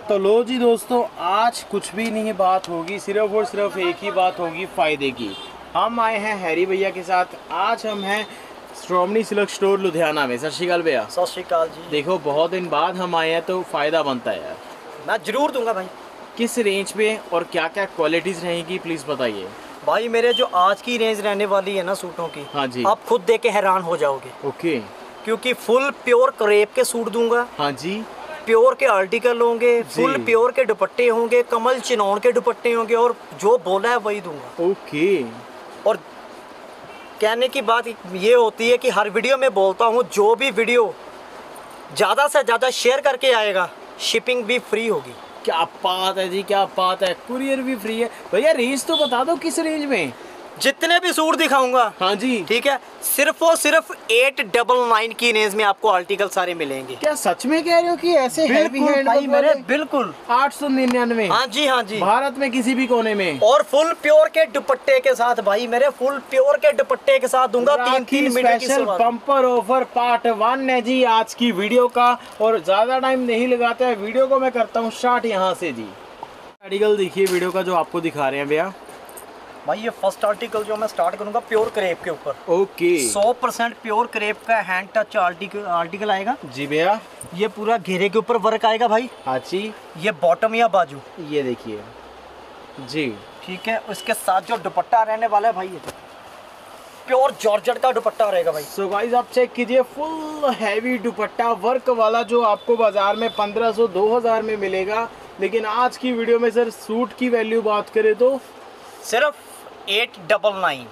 तो लो जी दोस्तों, आज कुछ भी नहीं बात होगी, सिर्फ और सिर्फ एक ही बात होगी फ़ायदे की। हम आए हैं हैरी भैया के साथ। आज हम हैं श्रोमणी सिल्क स्टोर लुधियाना में। सत श्री अकाल भैया। सत श्री अकाल जी। देखो बहुत दिन बाद हम आए हैं तो फ़ायदा बनता है यार। मैं ज़रूर दूंगा भाई। किस रेंज पे और क्या क्या क्वालिटीज़ रहेंगी प्लीज़ बताइए। भाई मेरे जो आज की रेंज रहने वाली है ना सूटों की, हाँ जी, आप खुद देख के हैरान हो जाओगे। ओके, क्योंकि फुल प्योर क्रेप के सूट दूंगा। हाँ जी, प्योर के आर्टिकल होंगे, फुल प्योर के दुपट्टे होंगे, कमल चिनौन के दुपट्टे होंगे और जो बोला है वही दूंगा। ओके। और कहने की बात ये होती है कि हर वीडियो में बोलता हूँ, जो भी वीडियो ज़्यादा से ज़्यादा शेयर करके आएगा शिपिंग भी फ्री होगी। क्या बात है जी, क्या बात है। कुरियर भी फ्री है। भैया रेंज तो बता दो, किस रेंज में? जितने भी सूट दिखाऊंगा, हाँ जी, ठीक है, सिर्फ और सिर्फ 899 की रेंज में आपको आर्टिकल सारे मिलेंगे। क्या सच में कह रहे हो कि ऐसे हैवी हैंड भाई मेरे बिल्कुल 899? हाँ जी, हाँ जी, भारत में किसी भी कोने में। और फुल प्योर के दुपट्टे के साथ भाई मेरे, फुल प्योर के दुपट्टे के साथ दूंगा। 3 मीटर की स्पेशल बम्पर ऑफर पार्ट 1 है जी आज की वीडियो का। और ज्यादा टाइम नहीं लगाते हैं, वीडियो को मैं करता हूँ स्टार्ट यहाँ से जी। आर्टिकल देखिए वीडियो का जो आपको दिखा रहे हैं भैया। भाई ये फर्स्ट आर्टिकल जो मैं स्टार्ट करूंगा प्योर क्रेप के ऊपर। ओके, 100% प्योर क्रेप का हैंड टच आर्टिकल आएगा जी भैया। ये पूरा घेरे के ऊपर वर्क आएगा भाई। हाँ जी, ये बॉटम या बाजू, ये देखिए जी, ठीक है। उसके साथ जो दुपट्टा रहने वाला है भाई, ये प्योर जॉर्जेट का दुपट्टा रहेगा भाई। सो गाइस आप चेक कीजिए, फुल हैवी दुपट्टा वर्क वाला जो आपको बाजार में 1500-2000 में मिलेगा, लेकिन आज की वीडियो में सर सूट की वैल्यू बात करें तो सिर्फ 899।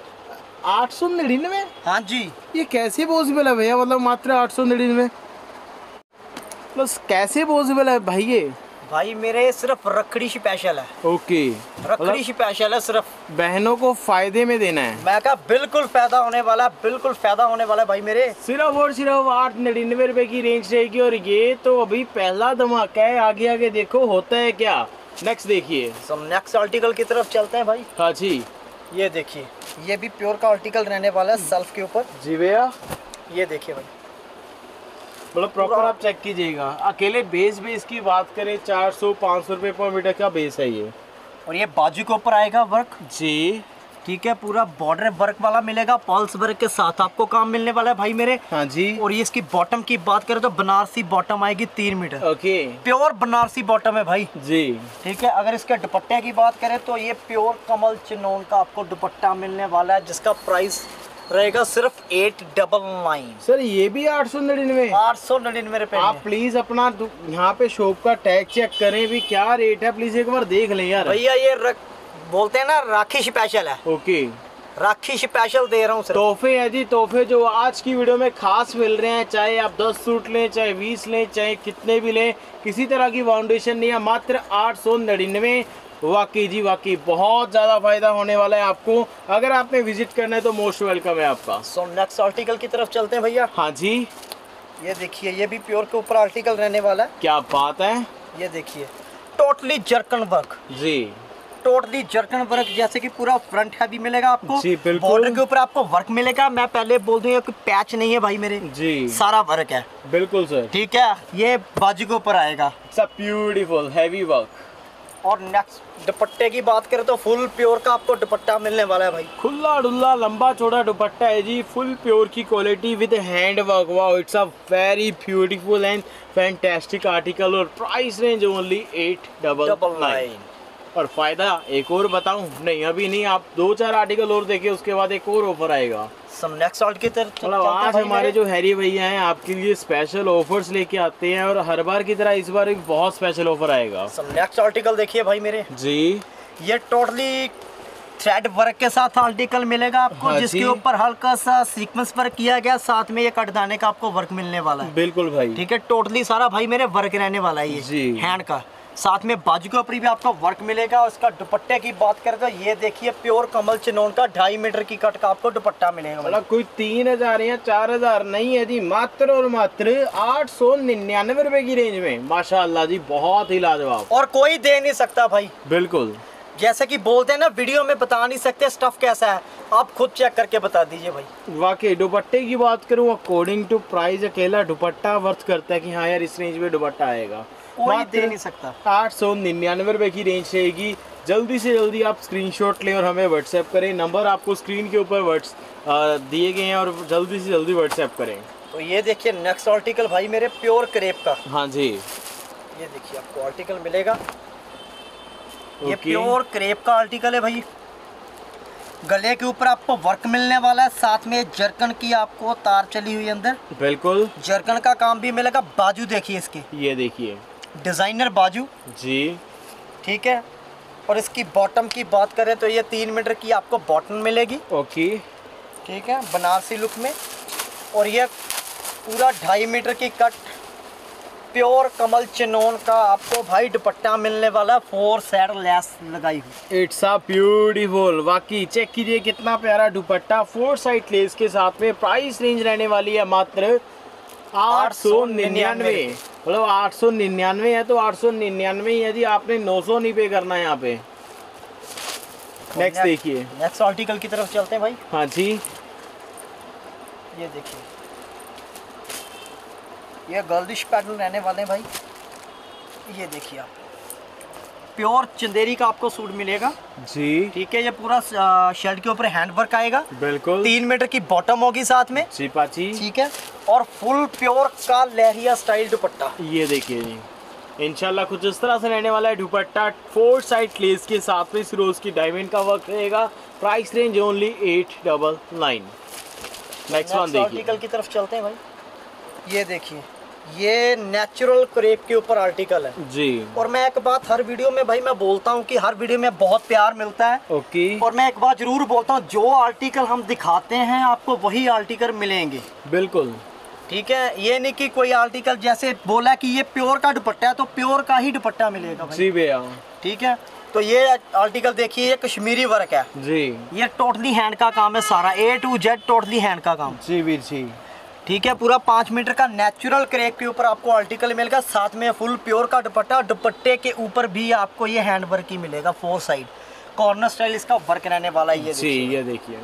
899? हाँ जी। ये कैसे पॉसिबल है भैया? मतलब मात्र 899 प्लस कैसे पॉसिबल है भाई ये? भाई मेरे सिर्फ रखड़ी स्पेशल है। ओके, रखड़ी स्पेशल है, सिर्फ बहनों को फायदे में देना है। मैं कहा बिल्कुल फायदा होने वाला है, बिल्कुल फायदा होने वाला है भाई मेरे। सिर्फ और सिर्फ 899 रुपए की रेंज रहेगी। और ये तो अभी पहला धमाका है, आगे आगे देखो होता है क्या। नेक्स्ट देखिए। नेक्स्ट आर्टिकल की तरफ चलते हैं भाई। हाँ जी, ये देखिए, ये भी प्योर का आर्टिकल रहने वाला है सेल्फ के ऊपर। जी भैया, ये देखिए भाई, मतलब प्रॉपर आप चेक कीजिएगा। अकेले बेस की बात करें 400-500 रुपए पर मीटर का बेस है ये। और ये बाजू के ऊपर आएगा वर्क जी, ठीक है, पूरा बॉर्डर वर्क वाला मिलेगा। पल्स वर्क के साथ आपको काम मिलने वाला है भाई मेरे। हाँ जी। और ये इसकी बॉटम की बात करें तो बनारसी बॉटम आएगी 3 मीटर। ओके, प्योर बनारसी बॉटम है भाई जी, ठीक है। अगर इसके दुपट्टे की बात करें तो ये प्योर कमल चिनौन का आपको दुपट्टा मिलने वाला है, जिसका प्राइस रहेगा सिर्फ 899। सर ये भी 899? 899 रुपए। आप प्लीज अपना यहाँ पे शॉप का टैग चेक करें भी क्या रेट है, प्लीज एक बार देख लें यार। भैया ये बोलते हैं ना राखी स्पेशल है। ओके, राखी स्पेशल दे रहा हूँ सर। तोहफे है जी, तोहफे जो आज की वीडियो में खास मिल रहे हैं। चाहे आप 10 सूट लें, चाहे 20 लें, चाहे कितने भी लें, किसी तरह की फाउंडेशन नहीं है, मात्र 899। वाकई जी वाकई बहुत ज़्यादा फायदा होने वाला है आपको। अगर आपने विजिट करना है तो मोस्ट वेलकम है आपका। सो नेक्स्ट आर्टिकल की तरफ चलते हैं भैया। हाँ जी, ये देखिए, ये भी प्योर के ऊपर आर्टिकल रहने वाला है। क्या बात है। ये देखिए, टोटली जर्कन वर्क, जी, टोटली जर्कन वर्क, जैसे कि पूरा फ्रंट हैवी मिलेगा आपको। जी बिल्कुल। बॉर्डर के ऊपर आपको वर्क मिलेगा। मैं पहले बोल दूं, कि पैच नहीं है भाई मेरे, जी सारा वर्क है। बिल्कुल सर, ठीक है। ये बाजू के ऊपर आएगा। Beautiful heavy work. और नेक्स्ट दुपट्टे की बात करें तो फुल प्योर का आपको दुपट्टा मिलने वाला है भाई। खुला डुल्ला लंबा चौड़ा दुपट्टा है जी, फुल प्योर की quality with hand work. Wow, it's a very beautiful and fantastic article. और प्राइस रेंज ओनली 899। और फायदा एक और बताऊं? नहीं अभी नहीं, आप 2-4 आर्टिकल और देखिए, उसके बाद एक और ऑफर आएगा। नेक्स्ट आर्टिकल की तरफ मतलब आज हमारे जो हैरी भैया हैं आपके लिए स्पेशल ऑफर्स लेके आते हैं, और हर बार की तरह इस बार एक बहुत स्पेशल ऑफर आएगा। नेक्स्ट आर्टिकल देखिए भाई मेरे जी, ये टोटली थ्रेड वर्क के साथ आर्टिकल मिलेगा आपको। हाँ, जिसके ऊपर हल्का सा सीक्वेंस वर्क किया गया, साथ में ये कटदाने का आपको वर्क मिलने वाला है। बिल्कुल भाई, ठीक है। टोटली सारा भाई मेरे वर्क रहने वाला है ये हैंड का। साथ में बाजू के ऊपर भी आपको वर्क मिलेगा। उसका दुपट्टे की बात करें तो ये देखिए, प्योर कमल चिनौन का 2.5 मीटर की कट का आपको दुपट्टा मिलेगा। मतलब कोई 3000 या 4000 नहीं है जी, मात्र और मात्र 899 रुपए की रेंज में। माशाल्लाह जी, बहुत ही लाजवाब। और कोई दे नहीं सकता भाई। बिल्कुल, जैसे कि बोलते हैं ना, वीडियो में बता नहीं सकते स्टफ कैसा है, आप खुद चेक करके बता दीजिए भाई। वाकई दुपट्टे की बात करूँ, अकॉर्डिंग टू प्राइस अकेला दुपट्टा वर्थ करता है कि हाँ यार इस रेंज में दुपट्टा आएगा। कोई दे नहीं सकता। 899 रुपए की रेंज रहेगी। जल्दी से जल्दी आप स्क्रीनशॉट लें और हमें व्हाट्सएप करें। नंबर आपको स्क्रीन के ऊपर दिए गए हैं और जल्दी से जल्दी व्हाट्सएप करें। तो ये देखिए नेक्स्ट आर्टिकल भाई मेरे प्योर क्रेप का। हाँ जी, ये देखिए आपको आर्टिकल मिलेगा, ये ओके। प्योर क्रेप का आर्टिकल है भाई। गले के ऊपर आपको वर्क मिलने वाला है, साथ में जरकन की आपको तार चली हुई अंदर, बिल्कुल जरकन का काम भी मिलेगा। बाजू देखिए इसके, ये देखिए डिजाइनर बाजू जी, ठीक है। और इसकी बॉटम की बात करें तो ये 3 मीटर की आपको बॉटम मिलेगी, ओके। ठीक है, बनारसी लुक में। और ये पूरा 2.5 मीटर की कट प्योर कमल चिनोन का आपको भाई दुपट्टा मिलने वाला है, 4 साइड लेस लगाई हुई। इट्स अ ब्यूटीफुल, वाकई चेक कीजिए कितना प्यारा दुपट्टा 4 साइड लेस के साथ में। प्राइस रेंज रहने वाली है मात्र 899। मतलब 899 है तो 899 ही है जी, आपने 900 नहीं पे करना है यहाँ पे। नेक्स्ट देखिए, नेक्स्ट आर्टिकल की तरफ चलते हैं भाई। हाँ जी, ये देखिए ये गर्लिश पैटर्न रहने वाले हैं भाई। ये देखिए आप प्योर चंदेरी का आपको सूट मिलेगा जी, ठीक है। ये पूरा शर्ट के ऊपर हैंड वर्क आएगा, बिल्कुल 3 मीटर की बॉटम होगी साथ में, जी पाची। ठीक है। और फुल प्योर का लहरिया स्टाइल दुपट्टा। ये देखिए जी, इंशाल्लाह कुछ इस तरह से रहने वाला है दुपट्टा 4 साइड लेस के साथ में सिरोज की डायमंड का वर्क रहेगा। Price range only 899। Next one देखिए, आर्टिकल की तरफ चलते हैं भाई। ये देखिए ये नेचुरल क्रेप के ऊपर आर्टिकल है जी। और मैं एक बात हर वीडियो में भाई मैं बोलता हूँ कि हर वीडियो में बहुत प्यार मिलता है, ओके। और मैं एक बात जरूर बोलता हूँ, जो आर्टिकल हम दिखाते हैं आपको वही आर्टिकल मिलेंगे, बिल्कुल ठीक है। ये नहीं कि कोई आर्टिकल जैसे बोला कि ये प्योर का दुपट्टा है तो प्योर का ही दुपट्टा मिलेगा भाई, जी भैया, ठीक है। तो ये आर्टिकल देखिए, ये कश्मीरी वर्क है जी, ये टोटली हैंड का काम है सारा, A to Z totally hand का काम, जी वीर जी, ठीक है। पूरा 5 मीटर का नेचुरल क्रेप के ऊपर आपको आर्टिकल मिलेगा, साथ में फुल प्योर का दुपट्टा। दुपट्टे के ऊपर भी आपको ये हैंड वर्क ही मिलेगा, 4 साइड कॉर्नर स्टाइल इसका वर्क रहने वाला है। ये जी, ये देखिए।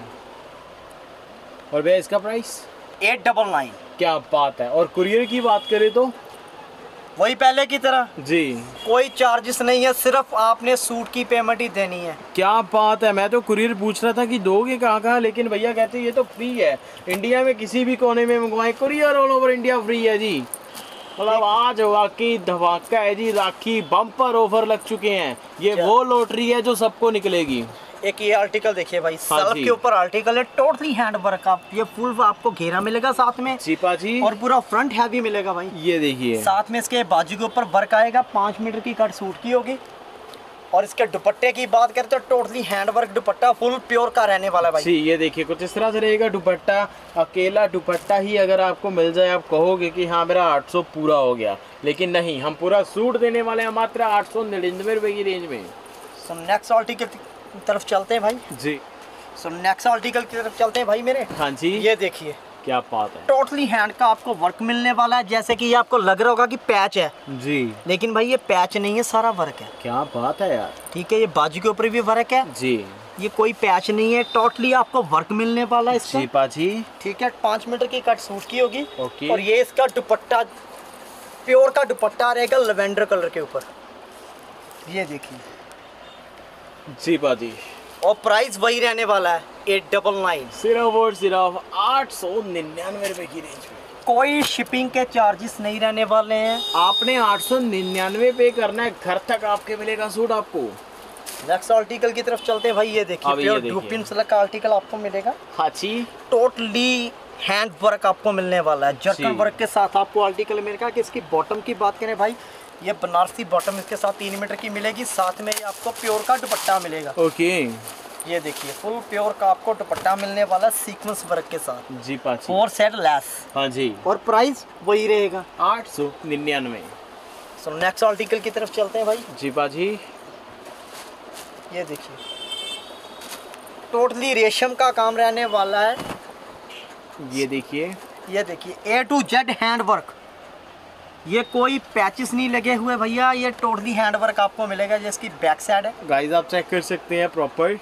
और भैया इसका प्राइस 899। क्या बात है। और कुरियर की बात करें तो वही पहले की तरह जी, कोई चार्जेस नहीं है, सिर्फ आपने सूट की पेमेंट ही देनी है। क्या बात है। मैं तो कुरियर पूछ रहा था कि दोगे कहाँ, लेकिन भैया कहते हैं ये तो फ्री है, इंडिया में किसी भी कोने में मंगवाएं, courier all over India free है जी। मतलब आज वाकई धमाका है जी, राखी बम्पर ऑफर लग चुके हैं। ये वो लॉटरी है जो सबको निकलेगी। एक ये आर्टिकल देखिए भाई, हाँ सेल्फ जी। के ऊपर आर्टिकल है, टोटली हैंड वर्क। आप ये फुल आपको घेरा मिलेगा साथ में, चीपा जी, और पूरा फ्रंट हैवी मिलेगा भाई। ये देखिए, साथ में इसके बाजू के ऊपर वर्क आएगा, 5 मीटर की कट सूट की होगी। और इसके दुपट्टे की बात करें तो टोटली हैंड वर्क दुपट्टा फुल प्योर का रहने वाला है भाई। जी, ये देखिए कुछ इस तरह से रहेगा दुपट्टा। अकेला दुपट्टा ही अगर आपको मिल जाए, आप कहोगे कि हाँ मेरा 800 पूरा हो गया, लेकिन नहीं, हम पूरा सूट देने वाले हैं मात्र 899 रुपए की रेंज में। सो नेक्स्ट आर्टिकल की तरफ चलते हैं भाई। जी, सो नेक्स्ट आर्टिकल की तरफ चलते हैं भाई मेरे। हाँ जी, ये देखिए क्या बात है। टोटली हैंड का आपको वर्क मिलने वाला है। जैसे कि ये आपको लग रहा होगा कि पैच है, जी, लेकिन भाई ये पैच नहीं है, सारा वर्क है, क्या बात है यार। ठीक है। ये बाजू के ऊपर भी वर्क है जी, ये कोई पैच नहीं है, टोटली आपको वर्क मिलने वाला है इसका, जी पाजी, ठीक है। 5 मीटर की कट सूट की होगी। ओके। और ये इसका दुपट्टा प्योर का दुपट्टा रहेगा लेवेंडर कलर के ऊपर, ये देखिए। जी पाजी, और प्राइस वही रहने वाला है 899। सिर्फ और सिर्फ 899 रुपए की रेंज में। कोई शिपिंग के चार्जेस नहीं रहने वाले हैं। आपने 899 पे करना है, घर तक आपके मिलेगा सूट आपको। नेक्स्ट आर्टिकल की तरफ चलते हैं भाई। ये देखिए अब ये प्योर देखिए। ड्यूपिन सिल्क का आर्टिकल आपको मिलेगा, हाँ जी, टोटली हैंड वर्क आपको मिलने वाला है। जर्कन जी। वर्क के साथ आपको आर्टिकल मिलेगा। कि इसकी बॉटम की बात करें भाई, ये बनारसी बॉटम इसके साथ 3 मीटर की मिलेगी, साथ में ये आपको प्योर का दुपट्टा मिलेगा। ओके, ये देखिए फुल प्योर का आपको दुपट्टा मिलने वाला सीक्वेंस वर्क के साथ, जी पाजी, 4 सेट लेस। हाँ जी, और प्राइस वही रहेगा 899। सो नेक्स्ट आर्टिकल की तरफ चलते हैं भाई। जी पाजी, ये देखिए टोटली रेशम का काम रहने वाला है। ये देखिए, ये देखिए A to Z hand work, ये कोई पैचेस नहीं लगे हुए भैया, ये टोटली हैंड वर्क आपको मिलेगा। ये इसकी बैक साइड है, गाइस आप चेक कर सकते हैं प्रॉपर,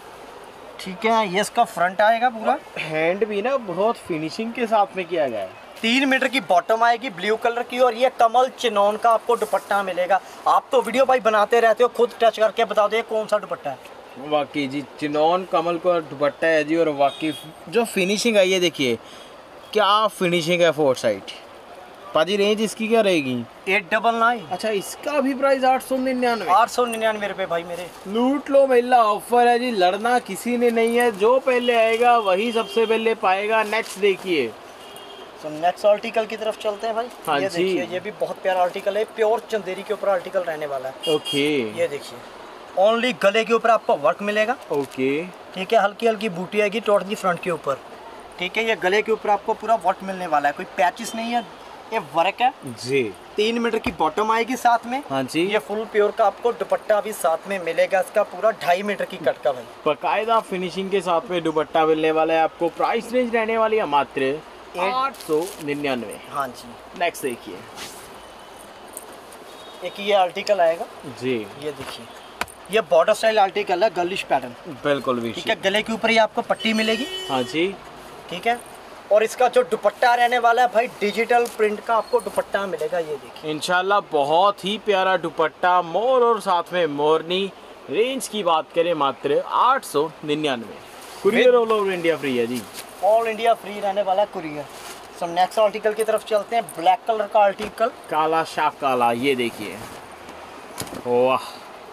ठीक है। ये इसका फ्रंट आएगा पूरा, हैंड भी ना बहुत फिनिशिंग के साथ में किया गया है। 3 मीटर की बॉटम आएगी ब्लू कलर की, और ये कमल चिनोन का आपको दुपट्टा मिलेगा। आप तो वीडियो भाई बनाते रहते हो, खुद टच करके बता दो ये कौन सा दुपट्टा है। वाकई जी चिनोन कमल का दुपट्टा है जी, और वाकई जो फिनिशिंग आई है देखिए क्या फिनिशिंग है फोर साइड। पाजी रेंज इसकी क्या रहेगी? 899। अच्छा इसका भी प्राइस 899। 899 रुपये भाई मेरे। लूट लो महिला ऑफर है जी, लड़ना किसी ने नहीं है, जो पहले आएगा वही सबसे पहले पाएगा। नेक्स्ट देखिए, तो नेक्स्ट आर्टिकल की तरफ चलते हैं भाई। हाँ ये जी। देखिए ये भी बहुत प्यारा आर्टिकल है, प्योर चंदेरी के ऊपर आर्टिकल रहने वाला है। ओके ये देखिए ओनली गले के ऊपर आपको वर्क मिलेगा। ओके ठीक है, हल्की हल्की बूटी आएगी टोटली फ्रंट के ऊपर। ठीक है, ये गले के ऊपर आपको पूरा वर्क मिलने वाला है, कोई पैचेस नहीं है, ये वर्क है जी। 3 मीटर की बॉटम आएगी साथ में। हाँ जी, ये फुल प्योर का आपको दुपट्टा भी साथ में मिलेगा, इसका पूरा 2.5 मीटर की कट का भाई। बकायदा फिनिशिंग के साथ में दुपट्टा मिलने वाला है आपको। प्राइस रेंज रहने वाली है मात्र 899। हाँ जी। नेक्स्ट देखिए एक ये आर्टिकल आएगा जी, ये देखिए, ये बॉर्डर स्टाइल आर्टिकल है, गर्लिश पैटर्न। बिल्कुल भी ठीक है, गले के ऊपर ही आपको पट्टी मिलेगी। हाँ जी, ठीक है, और इसका जो दुपट्टा रहने वाला है भाई डिजिटल प्रिंट का आपको दुपट्टा मिलेगा। ये देखिए इंशाल्लाह बहुत ही प्यारा दुपट्टा, मोर और साथ में मोरनी। रेंज की बात करें मात्र 899। Courier all over India free है जी, ऑल इंडिया फ्री रहने वाला है कुरियर। सो नेक्स्ट आर्टिकल की तरफ चलते हैं, ब्लैक कलर का आर्टिकल, काला शाह काला। ये देखिए वाह,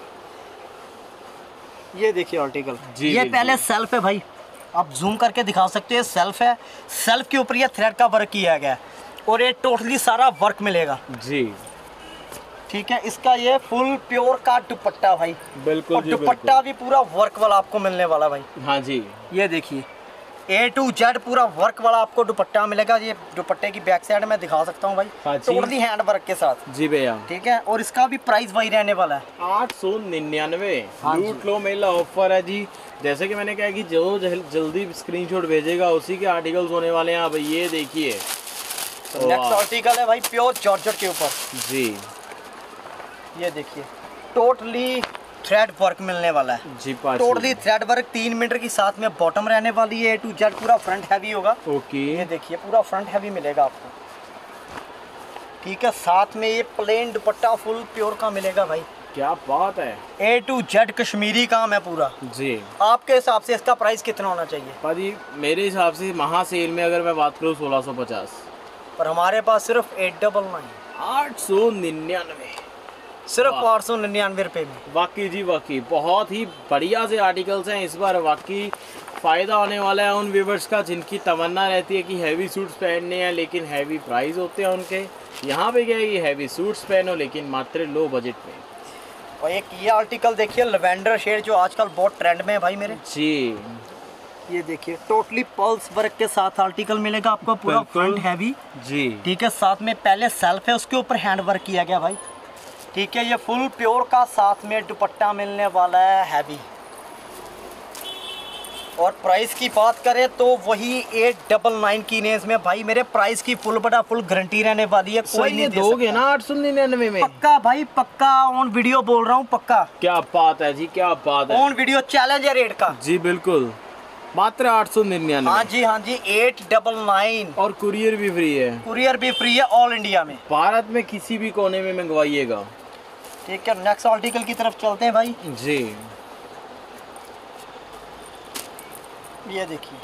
ये देखिए आर्टिकल जी, ये बिल्कुल। पहले सेल्फ है भाई, आप जूम करके दिखा सकते हैं, सेल्फ है। सेल्फ के ऊपर ये थ्रेड का वर्क किया गया है, और ये टोटली सारा वर्क मिलेगा। जी ठीक है, इसका ये फुल प्योर का दुपट्टा भाई, बिल्कुल और जी, दुपट्टा भी पूरा वर्क वाला आपको मिलने वाला भाई। हाँ जी, ये देखिए A to Z पूरा वर्क वाला आपको दुपट्टा मिलेगा। ये दुपट्टे की बैक साइड में दिखा सकता हूँ भाई, हाँ जी। टोटली हैंड वर्क के साथ। जी भैया ठीक है, और इसका भी प्राइस वही रहने वाला है 899। हाँ जी। लूट लो मेला ऑफर है जी। जैसे कि मैंने कहा कि जो जल्दी स्क्रीनशॉट भेजेगा उसी के आर्टिकल्स होने वाले हैं। अब ये देखिए नेक्स्ट आर्टिकल है भाई प्योर जॉर्जेट के ऊपर। जी, ये देखिए टोटली थ्रेड वर्क मिलने वाला है जी पाजी। Totally thread work. 3 मीटर की साथ में बॉटम रहने वाली है। A to Z पूरा फ्रंट हैवी होगा। ओके ये देखिए पूरा फ्रंट हैवी मिलेगा आपको। ठीक है, साथ में ये प्लेन दुपट्टा फुल प्योर का मिलेगा भाई। क्या बात है, A to Z कश्मीरी काम है पूरा। जी आपके हिसाब से इसका प्राइस कितना होना चाहिए? पाजी मेरे हिसाब से महा सेल में अगर मैं बात करूँ 1650, पर हमारे पास सिर्फ 899, 899 सिर्फ वाह। 899 रुपये में। वाकई जी वाकई बहुत ही बढ़िया से आर्टिकल्स हैं इस बार। वाकई फ़ायदा होने वाला है उन व्यूवर्स का जिनकी तमन्ना रहती है कि हैवी सूट्स पहनने हैं लेकिन हैवी प्राइस होते हैं उनके। यहाँ पे क्या है कि हैवी सूट्स पहनो लेकिन मात्र लो बजट में। और एक ये आर्टिकल देखिए लेवेंडर शेड, जो आजकल बहुत ट्रेंड में है भाई मेरे। जी ये देखिए टोटली पल्स वर्क के साथ आर्टिकल मिलेगा आपको, पूरा बिल्कुल। Front heavy. जी ठीक है, साथ में पहले सेल्फ है, उसके ऊपर हैंड वर्क किया गया भाई। ठीक है, ये फुल प्योर का साथ में दुपट्टा मिलने वाला है हैवी। और प्राइस की बात करें तो वही 899 की रेंज में भाई मेरे। प्राइस की फुल बड़ा फुल गारंटी रहने वाली है, कोई नहीं दे दोगे सकता। ना 899 में? पक्का भाई पक्का, ऑन वीडियो बोल रहा हूँ पक्का। क्या बात है जी, क्या बात है। ऑन वीडियो चैलेंज है रेट का। जी बिल्कुल, मात्र 899। हाँ जी हाँ जी 899। और कुरियर भी फ्री है, कुरियर भी फ्री है ऑल इंडिया में। भारत में किसी भी कोने में मंगवाइएगा। ठीक है, नेक्स्ट आर्टिकल की तरफ चलते हैं भाई। जी ये देखिए,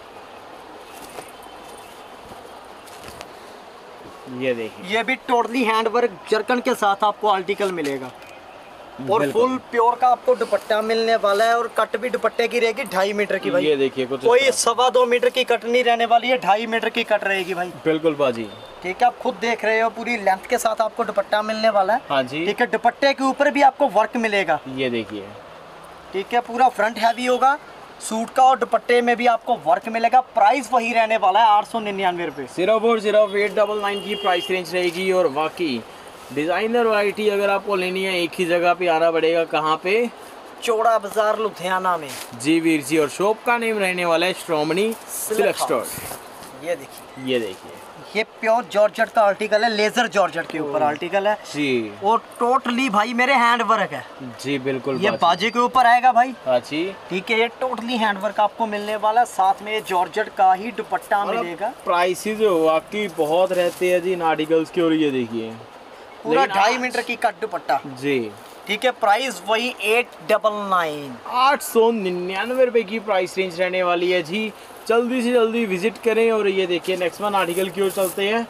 ये देखिए, ये भी टोटली हैंड वर्क जरकन के साथ आपको आर्टिकल मिलेगा, और बिल्कुल। फुल प्योर का आपको दुपट्टा मिलने वाला है। और कट भी दुपट्टे की रहेगी 2.5 मीटर की भाई। ये देखिए कुछ कोई इस तरह। 2.25 मीटर की कट नहीं रहने वाली है, 2.5 मीटर की कट रहेगी भाई। बिल्कुल बाजी। ठीक है, आप खुद देख रहे हो पूरी लेंथ के साथ आपको दुपट्टा मिलने वाला है। हाँ जी, ठीक है, दुपट्टे के ऊपर भी आपको वर्क मिलेगा। ये देखिए, ठीक है, पूरा फ्रंट हैवी होगा सूट का, और दुपट्टे में भी आपको वर्क मिलेगा। प्राइस वही रहने वाला है 899 रुपये। सिर्फ और सिर्फ 899 की प्राइस रेंज रहेगी। और वाकई डिज़ाइनर वैरायटी अगर आपको लेनी है एक ही जगह पे आना पड़ेगा। कहाँ पे? चौड़ा बाजार लुधियाना में। जी वीर जी, और शॉप का नेम रहने वाला है श्रोमणी सिल्क स्टोर। ये देखिए, ये देखिए, ये प्योर जॉर्जेट का आर्टिकल है, लेजर जॉर्जेट के ऊपर आर्टिकल है जी। और टोटली भाई मेरे हैंड वर्क है जी बिल्कुल। ये बाजू के ऊपर आएगा भाई। हाँ जी। ठीक है, ये टोटली हैंड वर्क आपको मिलने वाला, साथ में ये जॉर्जेट का ही दुपट्टा मिलेगा। प्राइसेस वाकई बहुत रहते हैं जी इन आर्टिकल्स के। और ये देखिए पूरा 2.5 मीटर की कट दुपट्टा जी। ठीक है, प्राइस वही 899 899 रुपए की प्राइस रेंज रहने वाली है जी। जल्दी से जल्दी विजिट करें। और ये देखिए नेक्स्ट वन आर्टिकल की ओर चलते हैं।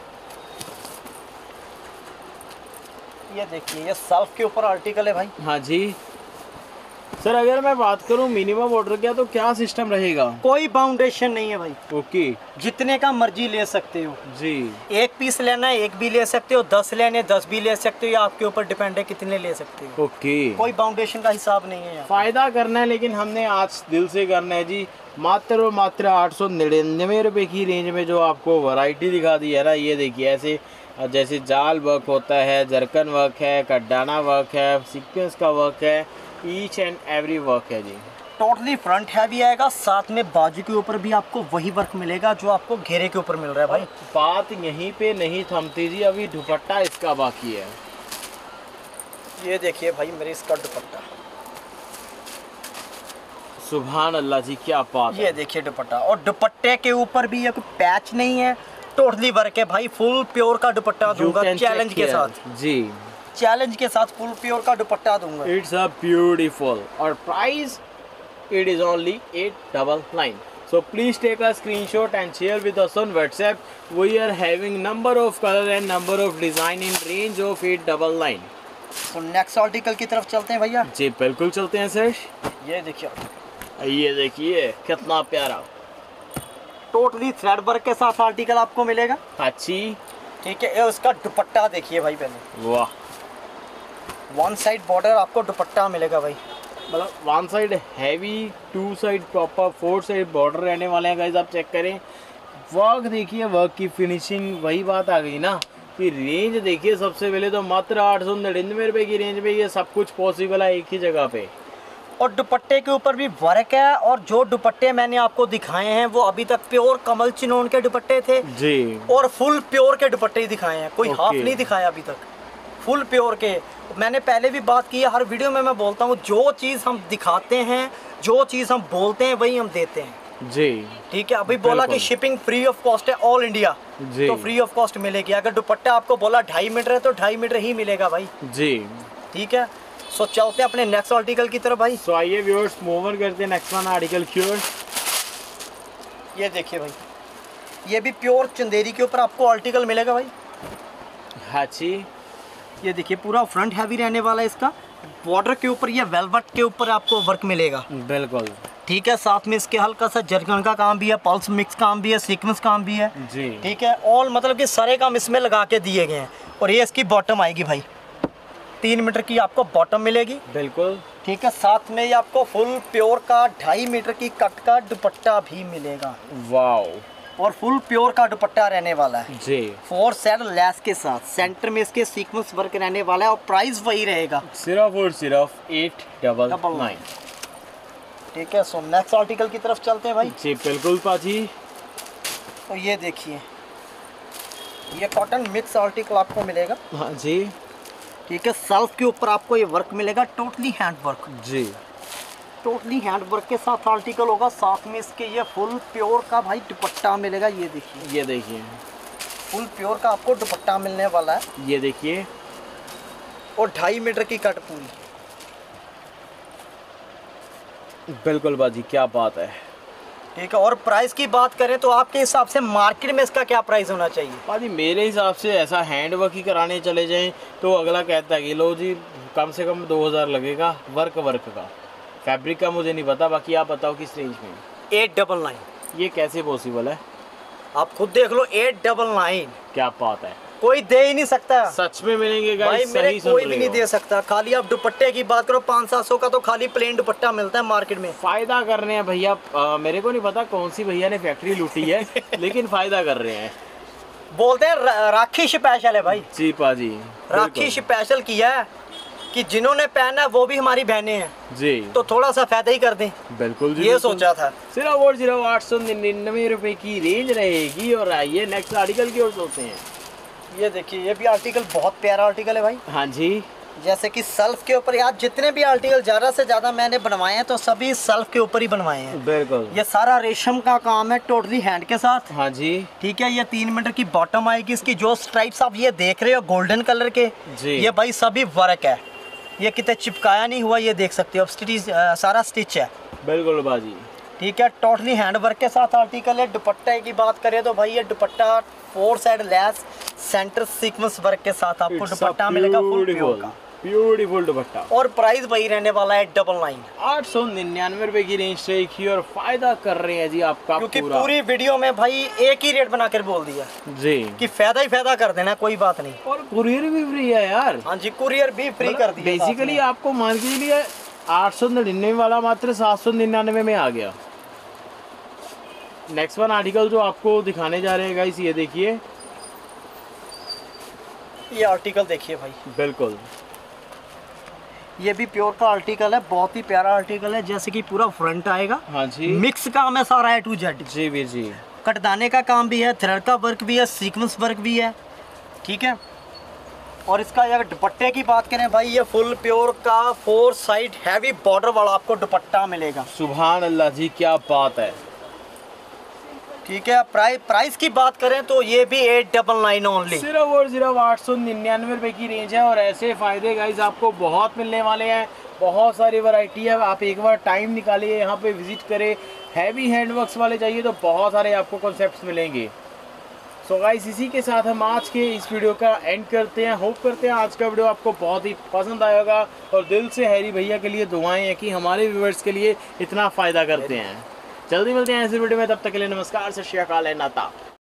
ये देखिए ये सेल्फ के ऊपर आर्टिकल है भाई। हाँ जी सर, अगर मैं बात करूं मिनिमम ऑर्डर का तो क्या सिस्टम रहेगा? कोई बाउंडेशन नहीं है भाई। ओके। जितने का मर्जी ले सकते हो जी। एक पीस लेना है एक भी ले सकते हो, 10 लेने 10 भी ले सकते हो, या आपके ऊपर डिपेंड है कितने ले सकते हो। ओके। कोई बाउंडेशन का हिसाब नहीं है यहाँ। फायदा करना है लेकिन हमने आज दिल से करना है जी। मात्र और मात्र 899 रुपए की रेंज में जो आपको वैरायटी दिखा दी है ना, ये देखिए ऐसे जैसे जाल वर्क होता है, जरकन वर्क है, कड्डाना वर्क है, सीक्वेंस का वर्क है, ईच एंड एवरी वर्क है जी। टोटली फ्रंट हैवी आएगा, साथ में बाजू के ऊपर भी आपको वही वर्क मिलेगा जो आपको घेरे के ऊपर मिल रहा है भाई। बात यहीं पे नहीं थमती जी, अभी दुपट्टा इसका बाकी है। ये देखिए भाई मेरे इसका दुपट्टा, सुभान अल्लाह जी क्या बात है। ये देखिए दुपट्टा, और दुपट्टे के ऊपर भी ये कोई पैच नहीं है, टोटली वर्क है भाई। फुल प्योर का दुपट्टा दूंगा चैलेंज के साथ जी। चैलेंज के साथ फुल प्योर का दुपट्टा दूंगा। It's a beautiful. और price it is only 899। So please take a screenshot and share with us on WhatsApp. We are having number of color and number of design in range of 899. तो next article की तरफ चलते हैं भैया। जी बिल्कुल चलते हैं सर। ये देखिए ये देखिए कितना प्यारा टोटली थ्रेड वर्क के साथ आर्टिकल आपको मिलेगा। अच्छी। ठीक है, ये उसका दुपट्टा देखिए भाई पहले। वाह, वन साइड बॉर्डर आपको दुपट्टा मिलेगा भाई। मतलब one side heavy, two side proper, 4 side border रहने वाले हैं गाइस। आप चेक करें वर्क देखिए, वर्क की फिनिशिंग, वही बात आ गई ना कि रेंज देखिए। सबसे पहले तो मात्र 899 रुपए की रेंज में ये सब कुछ पॉसिबल है एक ही जगह पे। और दुपट्टे के ऊपर भी वर्क है, और जो दुपट्टे मैंने आपको दिखाए हैं वो अभी तक प्योर कमल चिनोन के दुपट्टे थे जी, और फुल प्योर के दुपट्टे ही दिखाए हैं, कोई हाफ नहीं दिखाया अभी तक, फुल प्योर के। मैंने पहले भी बात की है, हर वीडियो में मैं बोलता हूँ जो चीज़ हम दिखाते हैं, जो चीज़ हम बोलते हैं वही हम देते हैं जी। ठीक है, अभी बोला कि शिपिंग फ्री ऑफ कॉस्ट है ऑल इंडिया, तो फ्री ऑफ कॉस्ट मिलेगी। अगर दुपट्टा आपको बोला 2.5 मीटर है तो 2.5 मीटर ही मिलेगा भाई जी। ठीक है, सो चलते हैं अपने नेक्स्ट आर्टिकल की तरफ भाई। सो आइए व्यूअर्स मूव ऑन करते हैं नेक्स्ट वन आर्टिकल की ओर। ये देखिए भाई, ये भी प्योर चंदेरी के ऊपर आपको आर्टिकल मिलेगा भाई। हाँ जी। ये देखिए पूरा फ्रंट हैवी रहने वाला है इसका, बॉर्डर के ऊपर ये वेलवेट के ऊपर आपको वर्क मिलेगा बिल्कुल ठीक है। साथ में इसके हल्का सा जरकन का काम भी है, पल्स मिक्स काम भी है, सीक्वेंस काम भी है जी। ठीक है, ऑल मतलब कि सारे काम इसमें लगा के दिए गए हैं। और ये इसकी बॉटम आएगी भाई, 3 मीटर की आपको बॉटम मिलेगी बिल्कुल ठीक है। साथ में ये आपको फुल प्योर का 2.5 मीटर की कट का दुपट्टा भी मिलेगा। वाओ, और फुल प्योर का दुपट्टा रहने वाला है जी। 4 साइड लेस के साथ, सेंटर में इसके सीक्वेंस वर्क रहने वाला है, और प्राइस वही रहेगा सिर्फ और सिर्फ 899 ठीक है। सो नेक्स्ट आर्टिकल की तरफ चलते हैं भाई। जी बिल्कुल पाजी। तो ये देखिए ये कॉटन मिक्स आर्टिकल आपको मिलेगा हाँ जी ठीक है। सेल्फ के ऊपर आपको ये वर्क मिलेगा, टोटली हैंड वर्क जी। टोटली हैंड वर्क के साथ आर्टिकल होगा। साथ में इसके ये फुल प्योर का भाई दुपट्टा मिलेगा। ये देखिए, ये देखिए फुल प्योर का आपको दुपट्टा मिलने वाला है। ये देखिए, और 2.5 मीटर की कट पूरी। बिल्कुल बाजी क्या बात है ठीक है। और प्राइस की बात करें तो आपके हिसाब से मार्केट में इसका क्या प्राइस होना चाहिए? बाजी मेरे हिसाब से ऐसा हैंड वर्क ही कराने चले जाएं तो अगला कहता है कि लो जी कम से कम 2000 लगेगा वर्क का। फैब्रिक का मुझे नहीं पता, बाकी आप बताओ किस रेंज में। 899। ये कैसे पॉसिबल है? आप खुद देख लो, 899। क्या बात है, कोई दे ही नहीं सकता। सच में मिलेंगे भाई गाइस, मेरे सही सुन कोई रहे भी नहीं हो। दे सकता। खाली आप दुपट्टे की बात करो 500-700 का तो खाली प्लेन दुपट्टा मिलता है मार्केट में। फायदा कर रहे हैं भैया। मेरे को नहीं पता कौन सी भैया ने फैक्ट्री लूटी है लेकिन फायदा कर रहे हैं। बोलते हैं राखी स्पेशल है भाई जी पाजी, राखी स्पेशल किया है कि जिन्होंने पहना है वो भी हमारी बहनें हैं, जी तो थोड़ा सा फायदा ही कर दें, बिल्कुल जी, ये बिल्कुल। सोचा था। सिर्फ और सिर्फ 899 रुपए की रेंज रहेगी। और आइए नेक्स्ट आर्टिकल की ओर चलते हैं। ये देखिए, ये भी आर्टिकल बहुत प्यारा आर्टिकल है भाई। हाँ जी, जैसे कि सेल्फ के ऊपर, यार जितने भी आर्टिकल ज़्यादा से ज़्यादा मैंने बनवाए हैं तो सभी सेल्फ के ऊपर ही बनवाए हैं। बिल्कुल। ये सारा रेशम का काम है, टोटली हैंड के साथ। हाँ जी ठीक है, ये 3 मीटर की बॉटम आएगी। इसकी जो स्ट्राइप्स आप ये देख रहे हो गोल्डन कलर के, जी। ये भाई सभी वर्क है, ये कितने चिपकाया नहीं हुआ, ये देख सकते हो आप, सारा स्टिच है। बिल्कुल बाजी। ठीक है, टोटली हैंड वर्क के साथ आर्टिकल है। दुपट्टे की बात करें तो भाई ये दुपट्टा 4 side lace centre sequence work के साथ आपको दुपट्टा मिलेगा फुल प्योर का, ब्यूटीफुल दुपट्टा। और प्राइस वही रहने वाला है 99। 899 रुपए की रेंज रहेगी और फायदा कर रहे हैं जी आपका क्योंकि पूरा। पूरी वीडियो में भाई एक ही रेट बनाकर बोल दिया जी कि फायदा ही फायदा कर देना, कोई बात नहीं। और कुरियर भी फ्री है यार। हाँ जी, कुरियर भी फ्री कर दिया। बेसिकली आपको मान के लिए 899 वाला मात्र 799 में आ गया। नेक्स्ट वन आर्टिकल जो आपको दिखाने जा रहे हैं गाइस, ये देखिए, ये आर्टिकल देखिए भाई, बिल्कुल ये भी प्योर का आर्टिकल है, बहुत ही प्यारा आर्टिकल है। जैसे कि पूरा फ्रंट आएगा, हाँ जी, मिक्स काम है सारा A to Z। जी वीर जी, कटदाने का काम भी है, थ्रेड का वर्क भी है, सीक्वेंस वर्क भी है। ठीक है, और इसका अगर दुपट्टे की बात करें भाई, ये फुल प्योर का 4 साइड हैवी बॉर्डर वाला आपको दुपट्टा मिलेगा। सुभान अल्लाह जी, क्या बात है। ठीक है, प्राइस की बात करें तो ये भी 899 ओनली। सिर्फ और सिर्फ 899 रुपए की रेंज है। और ऐसे फायदे गाइस आपको बहुत मिलने वाले हैं। बहुत सारी वैरायटी है, आप एक बार टाइम निकालिए, यहाँ पे विजिट करें। हैवी हैंडवर्क्स वाले चाहिए तो बहुत सारे आपको कॉन्सेप्ट्स मिलेंगे। सो गाइस, इसी के साथ हम आज के इस वीडियो का एंड करते हैं। होप करते हैं आज का वीडियो आपको बहुत ही पसंद आएगा। और दिल से हैरी भैया के लिए दुआएं हैं कि हमारे व्यूअर्स के लिए इतना फ़ायदा करते हैं। जल्दी मिलते हैं ऐसे वीडियो में, तब तक के लिए नमस्कार, सत श्री अकाल, नाता।